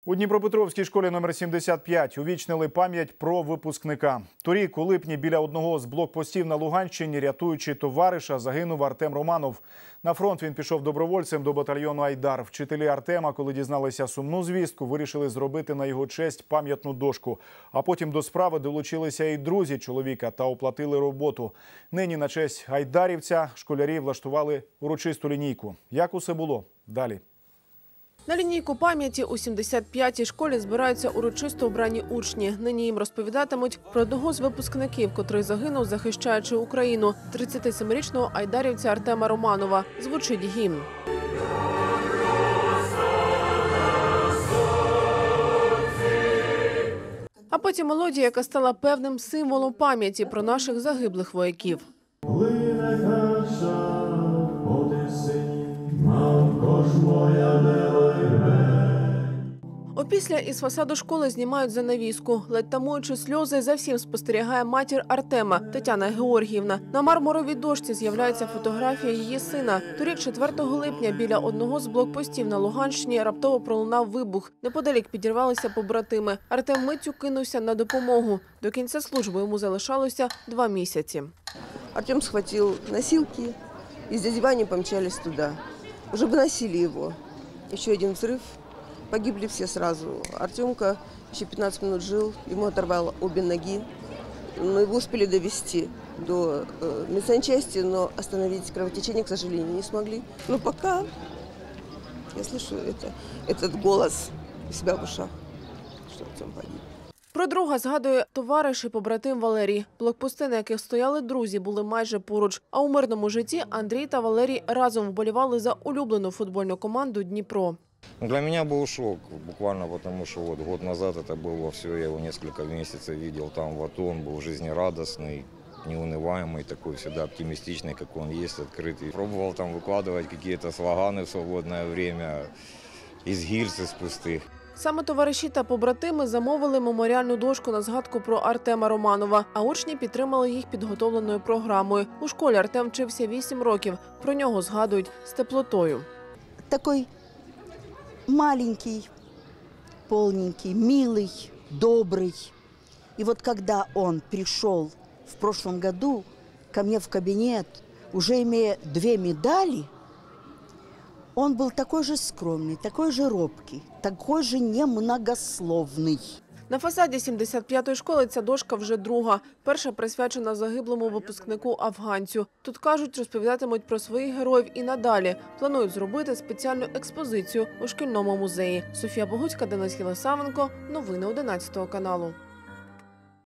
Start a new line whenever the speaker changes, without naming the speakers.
У Дніпропетровській школі номер 75 увічнили пам'ять про випускника. Торік у липні біля одного з блокпостів на Луганщині, рятуючи товариша, загинув Артем Романов. На фронт він пішов добровольцем до батальйону «Айдар». Вчителі Артема, коли дізналися сумну звістку, вирішили зробити на його честь пам'ятну дошку. А потім до справи долучилися і друзі чоловіка та оплатили роботу. Нині на честь айдарівця школярі влаштували урочисту лінійку. Як усе було? Далі.
На лінійку пам'яті у 75-й школі збираються урочисто обрані учні. Нині їм розповідатимуть про одного з випускників, котрий загинув, захищаючи Україну – 37-річного айдарівця Артема Романова. Звучить гімн. А потім мелодія, яка стала певним символом пам'яті про наших загиблих вояків. Опісля із фасаду школи знімають занавіску. Ледь тамуючи сльози, за всім спостерігає матір Артема Тетяна Георгіївна. На мармуровій дошці з'являється фотографія її сина. Торік, 4 липня, біля одного з блокпостів на Луганщині раптово пролунав вибух. Неподалік підірвалися побратими. Артем миттю кинувся на допомогу. До кінця служби йому залишалося 2 місяці.
Артем схватил носилки и с дяди Ваней помчались туда. Уже выносили его. Еще один взрыв. Погибли все сразу. Артемка еще 15 минут жил, ему оторвало обе ноги. Но его успели довести до медсанчасти, но остановить кровотечение, к сожалению, не смогли. Но пока я слышу этот голос у себя в ушах, что Артем погиб.
Про друга згадує товариш і побратим Валерій. Блокпости, на яких стояли друзі, були майже поруч. А у мирному житті Андрій та Валерій разом вболівали за улюблену футбольну команду «Дніпро».
Для меня был шок, буквально потому что вот год назад это было все, я его несколько месяцев видел там в АТО, он был жизнерадостный, неунываемый, такой всегда оптимистичный, как он есть, открытый. Пробовал там выкладывать какие-то слоганы в свободное время из гильз, из пустых.
Саме товариші та побратими замовили меморіальну дошку на згадку про Артема Романова, а учні підтримали їх підготовленою програмою. У школі Артем вчився 8 років, про нього згадують з теплотою.
Такой маленький, полненький, милый, добрый. И вот когда он пришел в прошлом году ко мне в кабинет, уже имея 2 медали, он был такой же скромный, такой же робкий, такой же немногословный.
На фасаді 75-ї школи ця дошка вже друга. Перша присвячена загиблому випускнику афганцю. Тут, кажуть, розповідатимуть про своїх героїв і надалі. Планують зробити спеціальну експозицію у шкільному музеї. Софія Богуцька, Денис Єлисавенко. Новини 11 каналу.